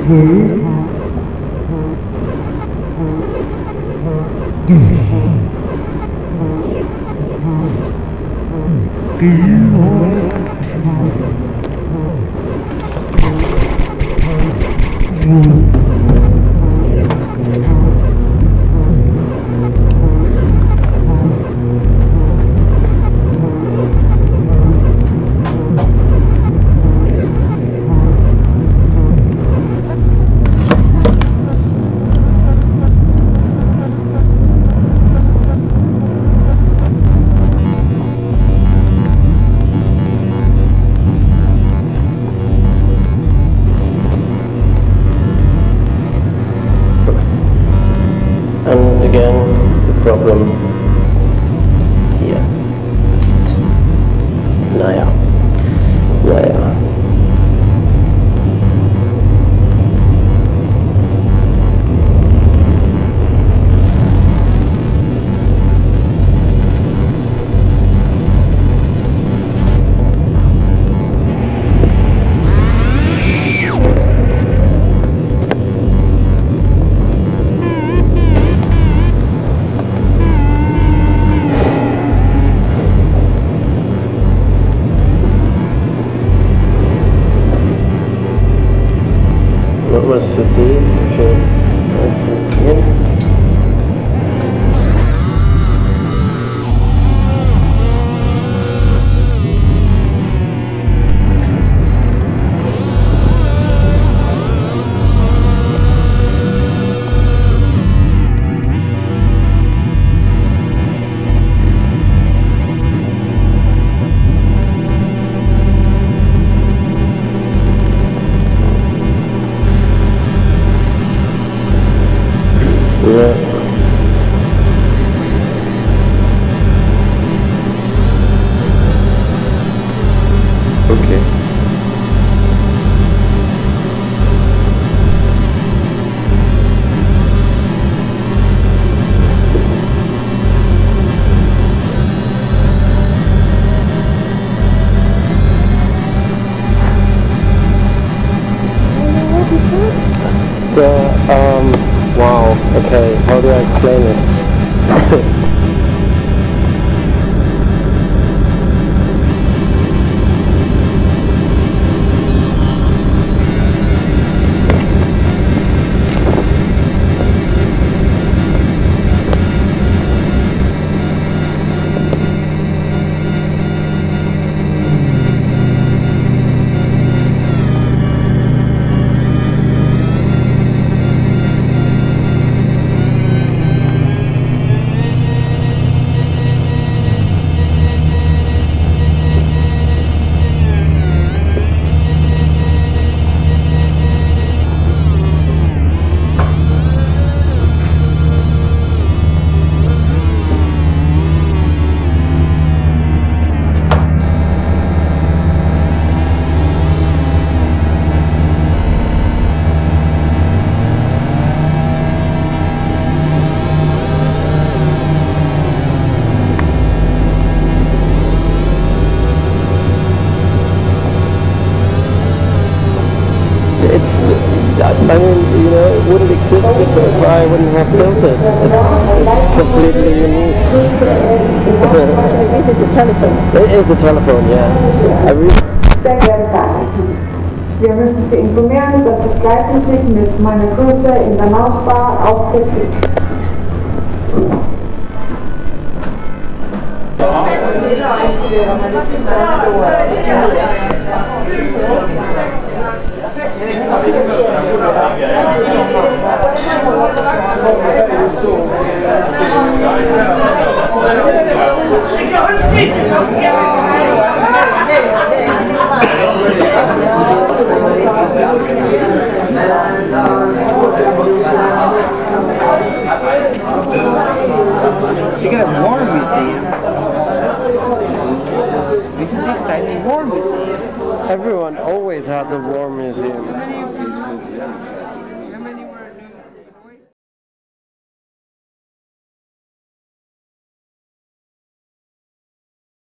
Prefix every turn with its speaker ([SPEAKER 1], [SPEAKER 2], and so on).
[SPEAKER 1] And again, the problem here. Naja. Not much to see, sure. Yeah. Okay.
[SPEAKER 2] What is that?
[SPEAKER 1] So, wow, okay, how do I explain it? I mean, you know, it wouldn't exist if I wouldn't have built it. It's completely unique.
[SPEAKER 2] This is a telephone.
[SPEAKER 1] It is a telephone, yeah. I really
[SPEAKER 3] Sehr geehrte Fahrgäste, wir möchten Sie informieren, dass das Gleitmusik mit meiner Größe in der Mausbar auftritt.
[SPEAKER 4] You got a war museum. It's an exciting war museum.
[SPEAKER 1] Everyone always has a war museum.